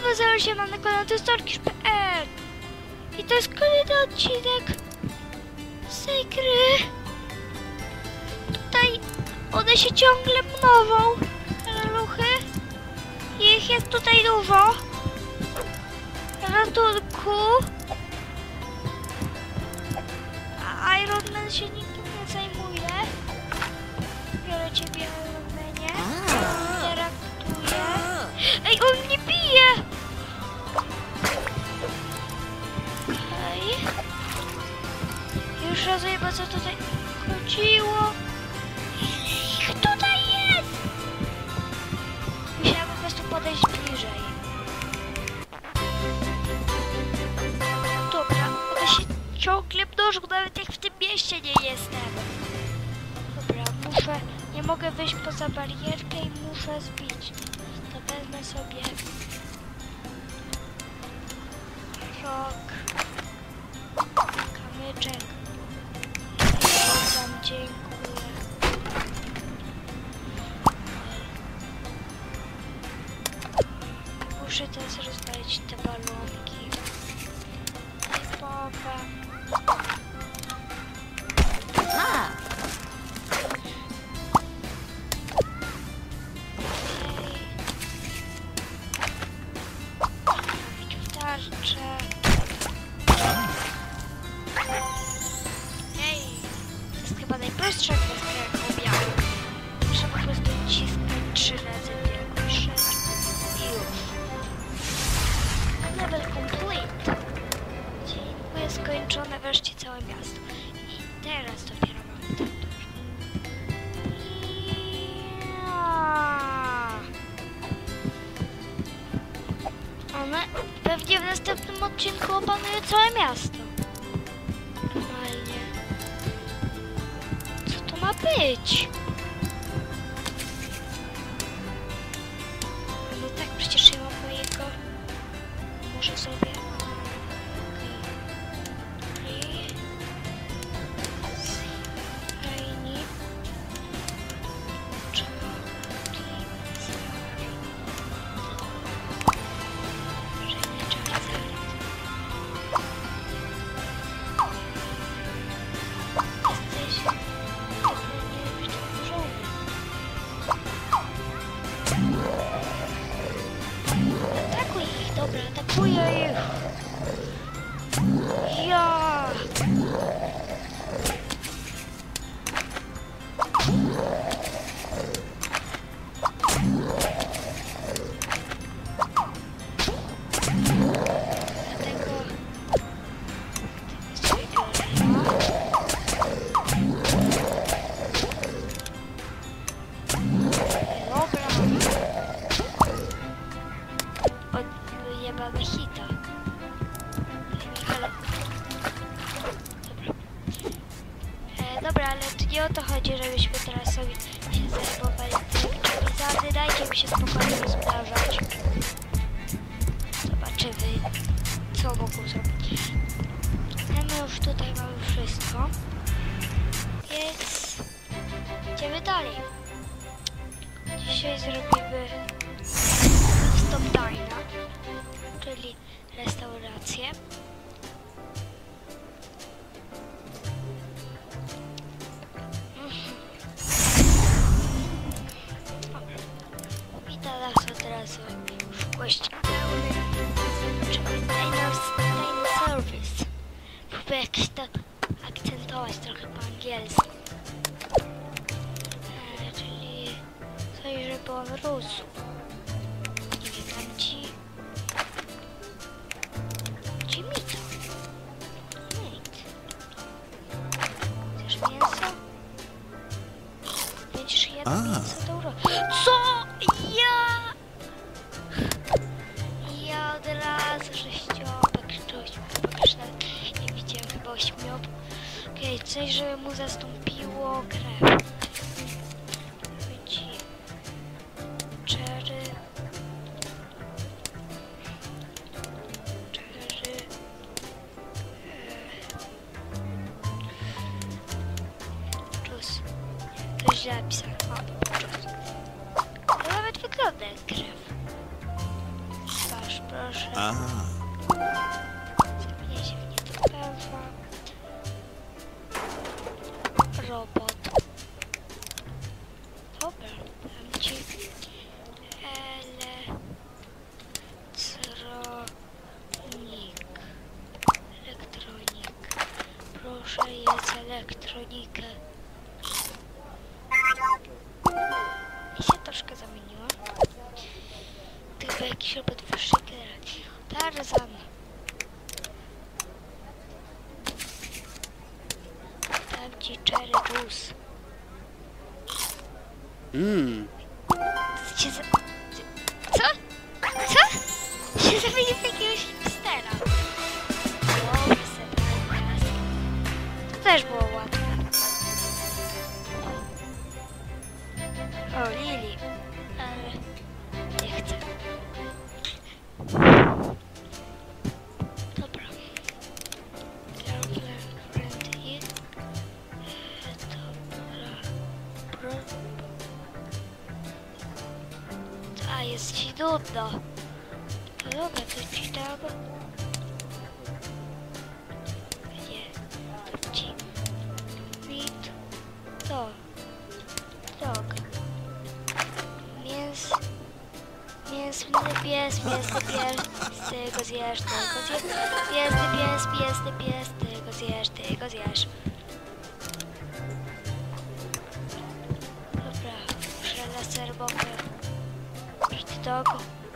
Cześć, się mam na kanale Storkish.pl i to jest kolejny odcinek z tej gry. Tutaj one się ciągle mnożą, laluchy. Ich jest tutaj dużo. Ratunku. A Iron Man się nikim nie zajmuje. Biorę ciebie, Iron Manie. Interaktuję. Ej, on mnie bije! Okej. Już rozumiem, o co tutaj chodziło. Ich tutaj jest! Musiałam po prostu podejść bliżej. Dobra, one się ciągle mnożą, nawet jak w tym mieście nie jestem. Dobra, nie mogę wyjść poza barierkę i muszę zbić. To wezmę sobie rok, kamyczek. Wam dziękuję. Muszę teraz rozwalić te balonki. Typowe. Tarczę. Ej, to jest chyba najprostsza kwestia, jaką miałem. Muszę po prostu ciskać 3 razy pierwszy i już. Level complete. Dziękuję, skończone wreszcie całe miasto. I teraz dopiero mamy ten tur. One pewnie w następnym odcinku opanuje całe miasto. Normalnie. Co to ma być? No tak, przecież ja mam mojego. Może sobie... Dobra, atakuję ich! Ja! Mamy hita. Dobra, ale tu nie o to chodzi, żebyśmy teraz sobie się zajmowali tymi zady. Dajcie mi się spokojnie rozmnażać. Zobaczymy, co mogą zrobić. My już tutaj mamy wszystko. Więc idziemy dalej. Dzisiaj zrobimy stop dina, czyli restaurację. I teraz od razu szybkość pełny. Zobaczymy Diner Service. Próbuję jakiś to akcentować trochę po angielsku. Czyli coś, żeby on rósł. Nie wiem, tam ci... Chcesz mięso? Będziesz jadł mięso, to co? Ja od razu sześciopek, pokaż nawet nie widziałem chyba 8. Okej, coś, żeby mu zastąpiło krew. Cherry. To źle napisane. To nawet wygląda jak krew. Twarz, Aha. Zamienię się w nietoperza. Robot. Dobra, dam ci elektronik. Proszę jedz elektronikę. I się troszkę zamieniło. To chyba jakiś robot wyższej generacji. Tarzan. Dam ci cherry juice. Cię za... Co? Co? Się zamienił w jakiegoś hipstera. Dobra, zebrałem. To też było łatwe. O, Lili. Ale nie chcę. Dobra. Girlfriend, friend, dobra. A, jest ci nudno. No dobra, to ci dam. Nie. Dam ci. Meat. To. Dog. Mięsny pies, z tego zjesz, tego zjesz. Mięsny pies, tego zjesz, tego zjesz. Dobra, muszę laser bombę. Dog.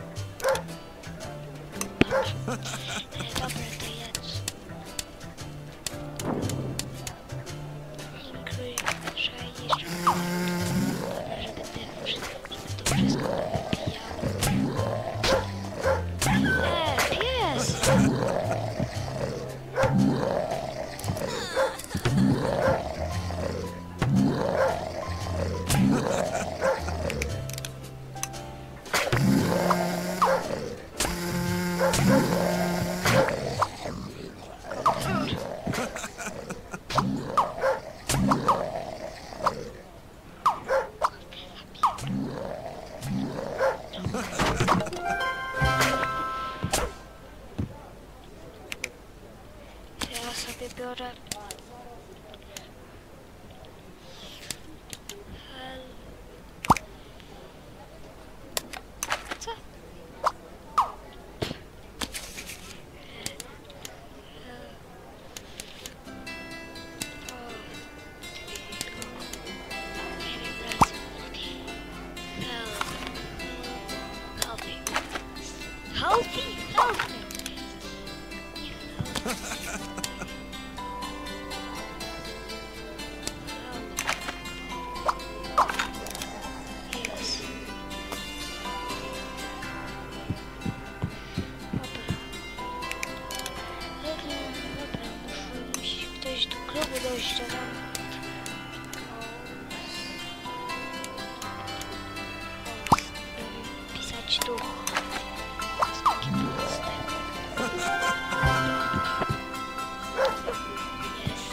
Dobra, to jedz. Ingry, szajnisz. Dobra, żeby to wszystko wypijało. Pies! Ja sobie biorę co? Healthy. Yes. Dobra, musi ktoś do klubu dojść, ale... Pisać tu. Jest takie proste. Jest.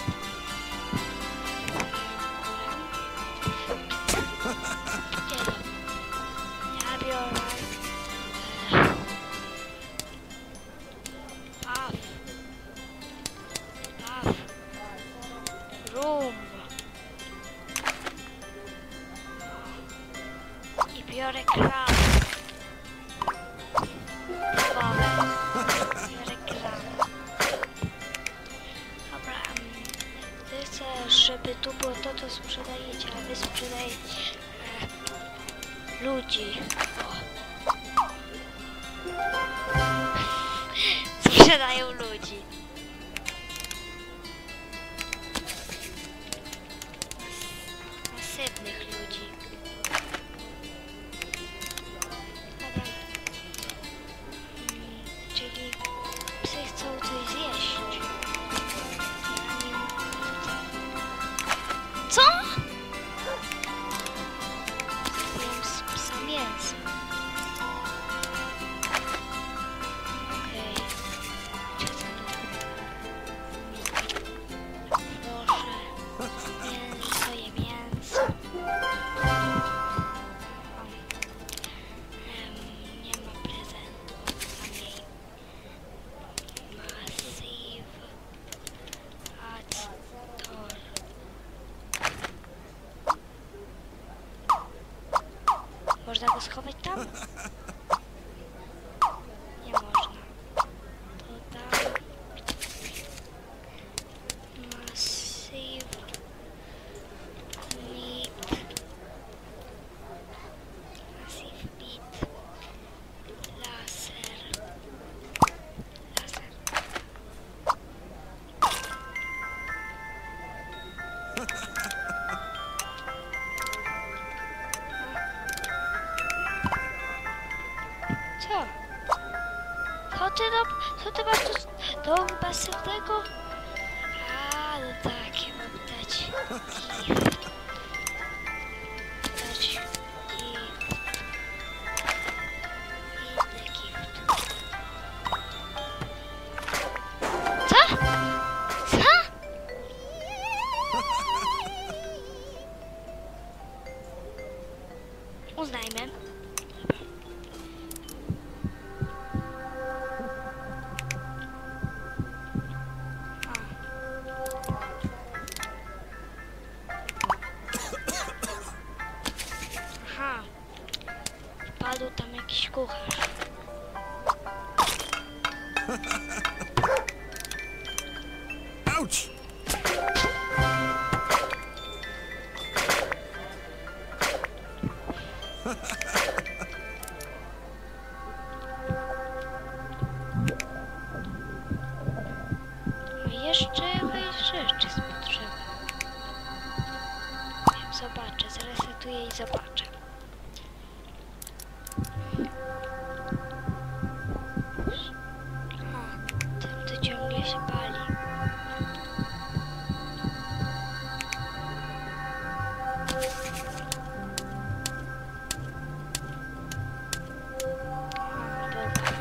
Ja biorę... Room. I biorę kran. Biorę kran. Dobra, ty chcesz, żeby tu było to, co sprzedajecie, a wy sprzedajecie ludzi. Sprzedają ludzi. Masywnych ludzi. Dobra. Czyli psy chcą coś zjeść. Co? Wiem z psa mięsa. Okej. można go schować tam? Nie można. To tam. Massive Beat. Massive Beat. Laser. Laser. Co? Co ty masz do pasywnego? A, no tak, ja mam dać gift. Dać gift. Inny gift. Co? Co? Uznajmy. Aha. Wpadł tam jakiś kucharz. Ouch! Jeszcze jakieś rzeczy z potrzeby. Wiem, zobaczę, zresetuję i zobaczę. O, ten to ciągle się pali. O, dobra.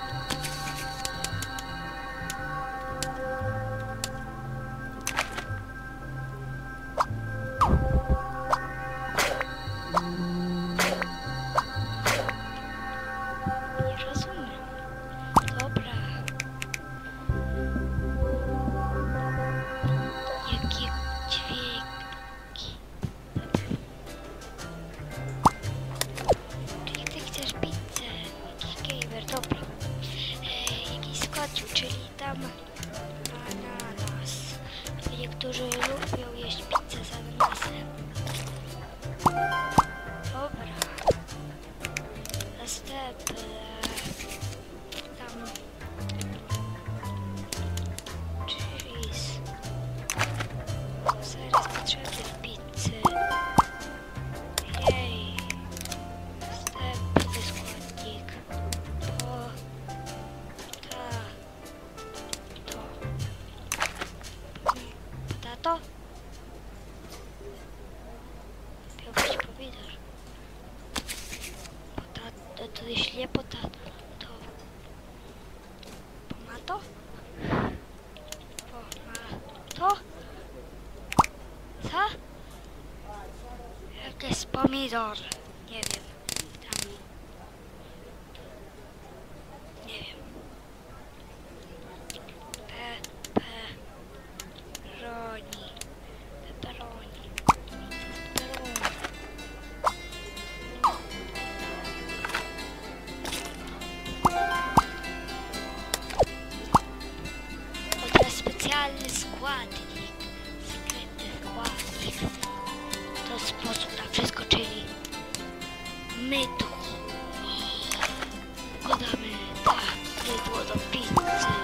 Nie rozumiem. Dobra. Jakie dźwięki. Czyli ty chcesz pizzę. Jakiś gamer, dobra. Jakiś skocił, czyli tam ananas. Niektórzy lubią jeść pizzę z ananasem. Dobra. Następne. Tam. Cheese. Ser jest potrzebny w pizzy. Jej. Następny składnik. To. Potato? Miał być pomidor. Potato, to jeśli nie potato, to tomato? Tomato? Co? Jak jest pomidor? Nie wiem. Tam. Nie wiem. Pepperoni. Pepperoni. Pepperoni. To teraz specjalny składnik. Sekretny składnik. To sposób na wszystko, czyli mydło. Wkładamy tak mydło do pizzy.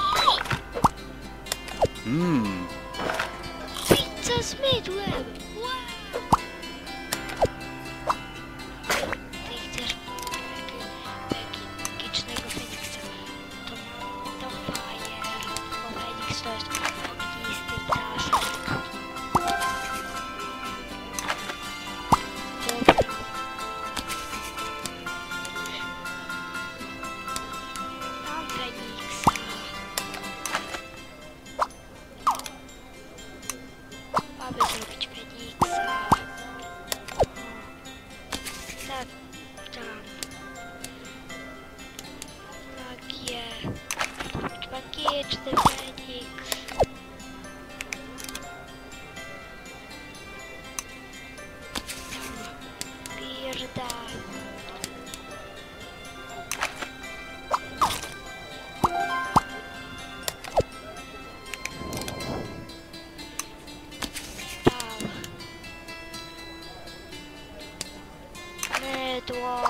Pizza z mydłem! Wow! Ty chcesz magicznego Feniksa. To mam to Fire, bo Feniks to jest ognisty ptaszek. Dobra. Mam Feniksa. Mamy zrobić Feniksa. Tak, tam. Magię. Zrobić magiczny Feniks. Birda. mydło.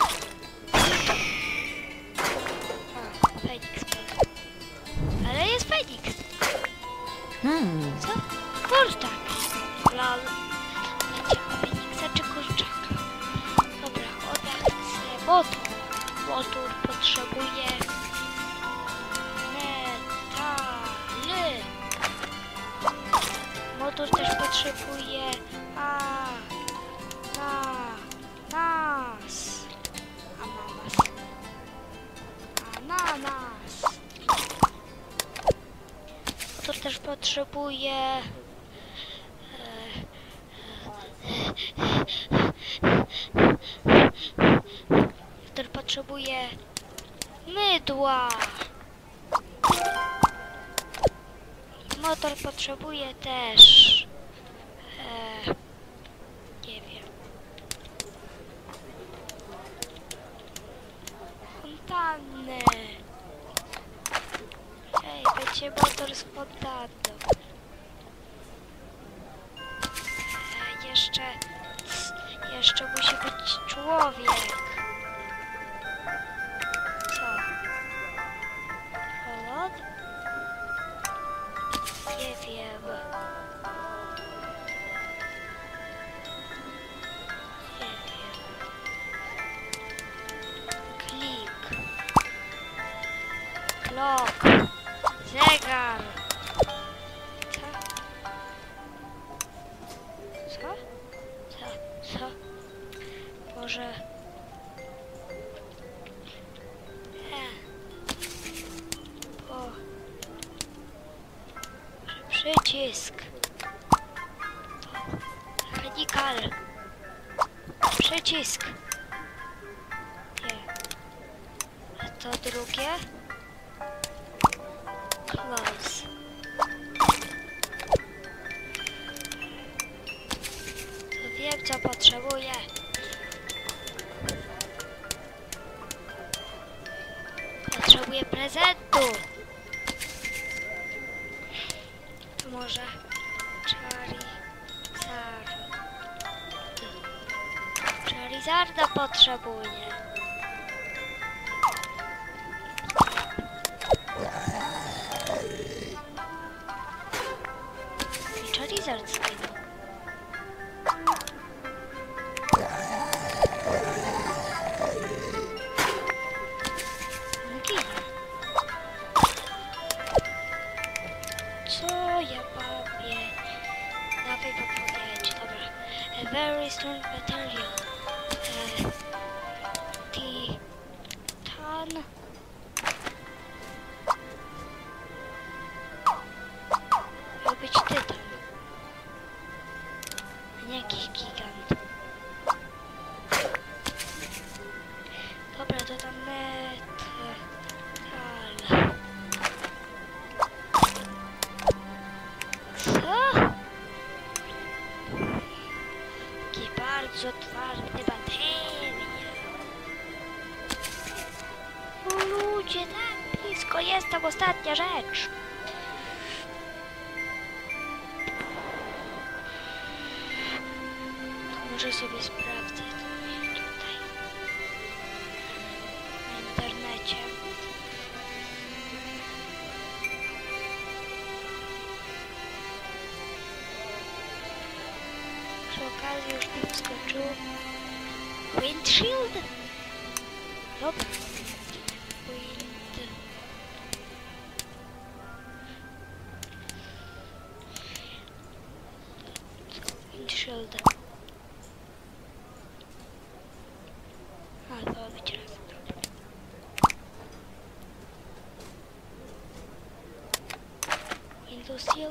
A, Feniks padł. Ale jest Feniks. Co? Kurczak. Lol. Będzie Feniksa czy kurczaka? Dobra, ona chce motor. Motor potrzebuje metaly. Motor też potrzebuje ananas. Ananas. Motor też potrzebuje motor potrzebuje mydła. Motor potrzebuje też nie wiem, fontanny. Ej, będzie motor z fontanną. Jeszcze musi być człowiek. Co? Holod? Nie wiem. Nie wiem. Klik. Klok. Zegar. Co? Co? Może... Przycisk. Radikal. Przycisk. Nie. A to drugie? Close. To wiem, co potrzebuję. Potrzebuję prezentu. To może Charizarda potrzebuję. I Charizard zginął. Co ja bawię? Dawaj podpowiedź, dobra. A very strong material. Titan. Miał być tytan. A nie jakiś gigant. Dobra, to tam metal. Co? Taki bardzo twardy bateria. O ludzie, tak blisko jest tam ostatnia rzecz. To może sobie sprawdzę tutaj na internecie. Przy okazji już mi wskoczył windshield. Dobra. Windshield. A, to ma być raz. Windows seal.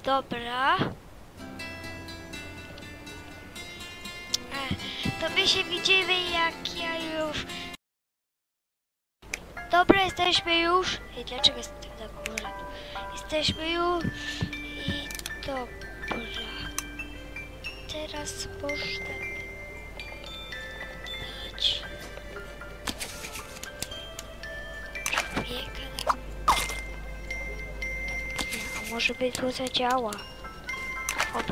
Dobra. To my się widzimy, jak ja już... Dobra, jesteśmy już. Ej, dlaczego jestem na górze? Jesteśmy już i dobra. Teraz można dać człowieka. A może by to zadziała? Oby.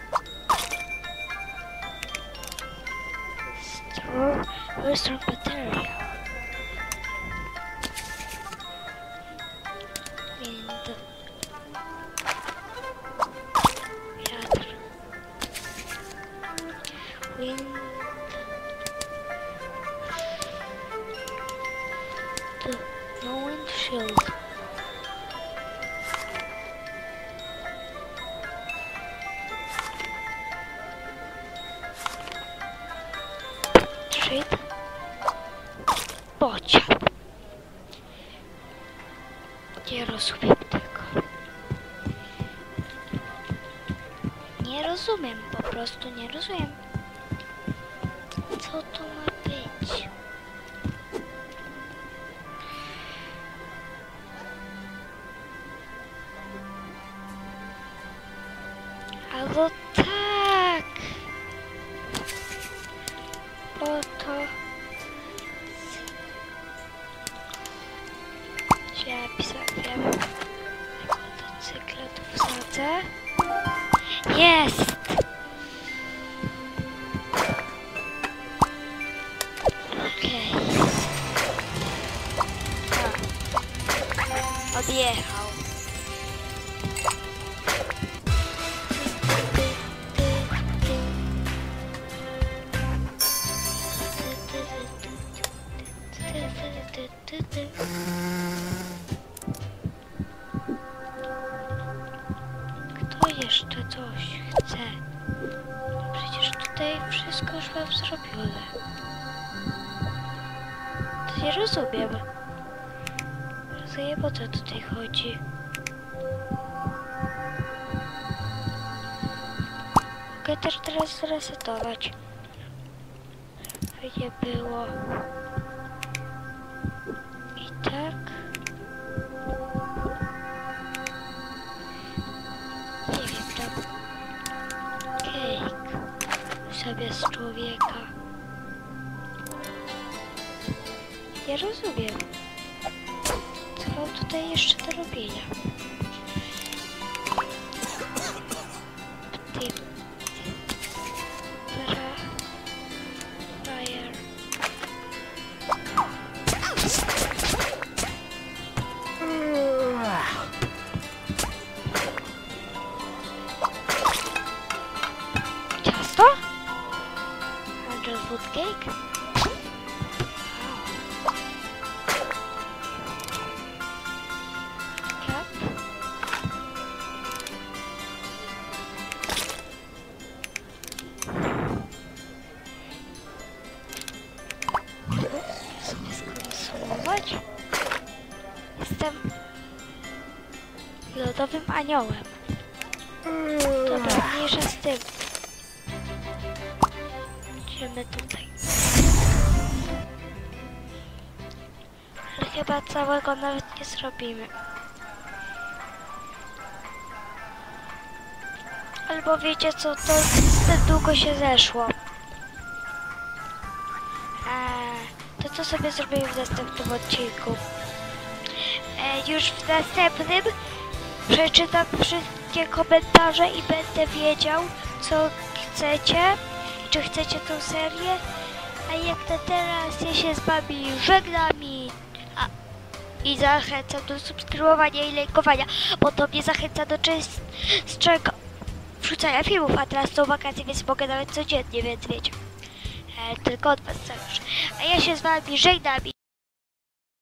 Restore material. Wind. Wiatr. Wind. No windshield. Trade. Bocian. Nie rozumiem tego. Nie rozumiem, po prostu nie rozumiem. Co to ma być? Albo tak. Po to ja pisałem motocykla tu wsadzę. Jest! Okej. Odjechał. Kto jeszcze coś chce? Przecież tutaj wszystko już mam zrobione. To nie rozumiem. Rozumiem, o co tutaj chodzi. Mogę też teraz zresetować. By nie było. I tak. Nie wiem, tam cake zamiast człowieka. Nie rozumiem. Co mam tutaj jeszcze do robienia? Fire. Ciasto? 100 food cake? Cup? Sobie skonsumować? Jestem lodowym aniołem. Dobra, mniejsza z tym. Idziemy tutaj. Ale chyba całego nawet nie zrobimy. Albo wiecie co, to zbyt długo się zeszło. To co sobie zrobimy w następnym odcinku? Już w następnym przeczytam wszystkie komentarze i będę wiedział, co chcecie, czy chcecie tą serię. A jak na teraz ja się z wami żegnam i zachęcam do subskrybowania i lajkowania, bo to mnie zachęca do częstszego wrzucania filmów, a teraz są wakacje, więc mogę nawet codziennie, więc wiecie. Tylko od was zależy. A ja się z wami żegnam.